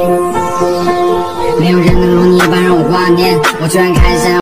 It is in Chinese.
没有人能如你般让我挂念，我居然开心。